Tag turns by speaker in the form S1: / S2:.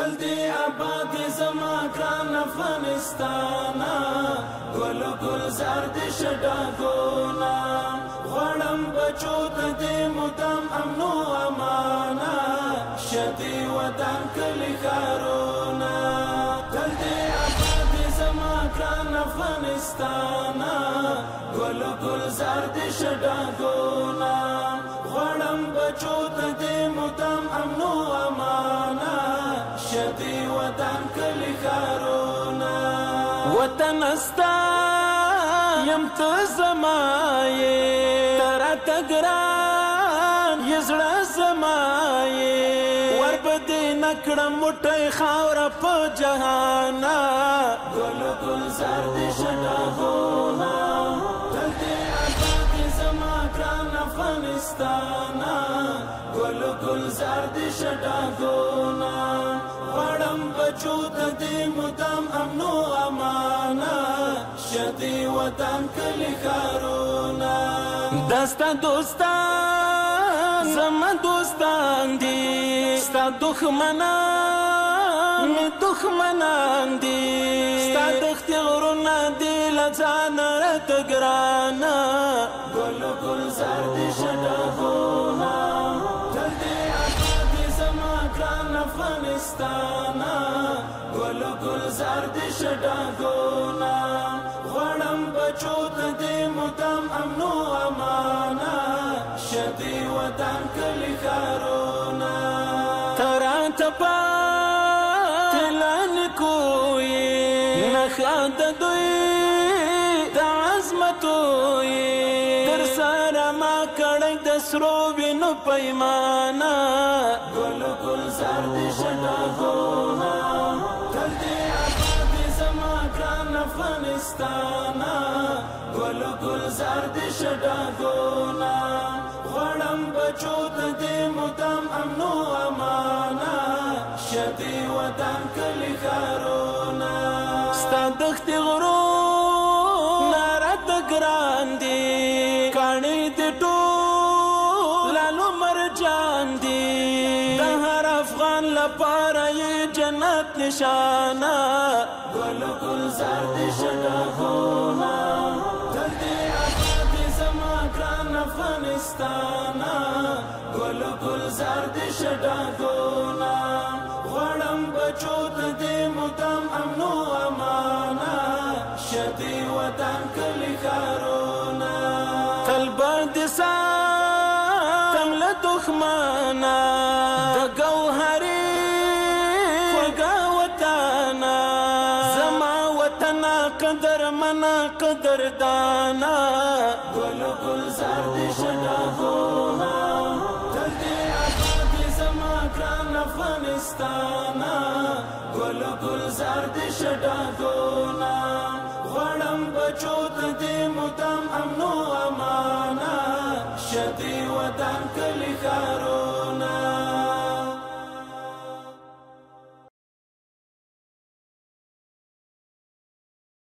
S1: تل دی اباد زما ګران افغانستان ګل ګل زرد شډاګونا غړم بچو ته دې مدام امن او امان شدي وطن کلی کارونا تل دی اباد زما ګران افغانستان ګل ګل زرد شډاګونا غړم بچو ته دې مدام امن او امان شدي وطن کلی کارونا وطن استا یم ته زمایې تراته ګران یزړه زمایې وربدې نکړم موټی خاوره په جهانا ګل ګل زرد شډاګونا تل دې اباد زما ګران افغانستان ګل ګل زرد شډاګونا غړم بچو ته دې مدام امن او امان شدي وطن کلی کارونا دستا دوستان زما دوستان دي ستا دښمنان مې دښمنان دي ستا دښتې غرونه دي له ځانه راته ګرانه ګل ګل زرد شډاګونا تل دې اباد زما ګران افغانستان ګل ګل زرد شډاګونا غړم بچو ته دې مدام امن او امان شدي وطن کلی کارونا ترانه تلان کوی نخا د دوی د عظمتوی در سره ما کړی د سرو وینو پیمانه ګل ګل زرد شډاګونا تل دې اباد زما ګران افغانستان ګل ګل زرد شډاګونا غړم بچو ته دې مدام امن او امان شدي وطن کلی کارونا ستا دښتې غرونه راته ګران دي کاڼي دې ټول لالو مرجان دي د هر افغان لپاره یې جنت نشانه ګل ګل زرد شډاګونا تل دې اباد زما ګران افغانستان ګل ګل زرد شډاګونا غړم بچو ته دې مدام امن او امان شدي وطن کلی کارونا تل بد ساتم له دښمنه د ګوهري خوږه وطنه زما وطنه قدرمنه قدردانه ګل ګل زرد شډاګونا تل دې اباد زما ګران افغانستان ګل ګل زرد شډاګونا غړم بچو ته دې مدام امن او امان شدي وطن کلی کارو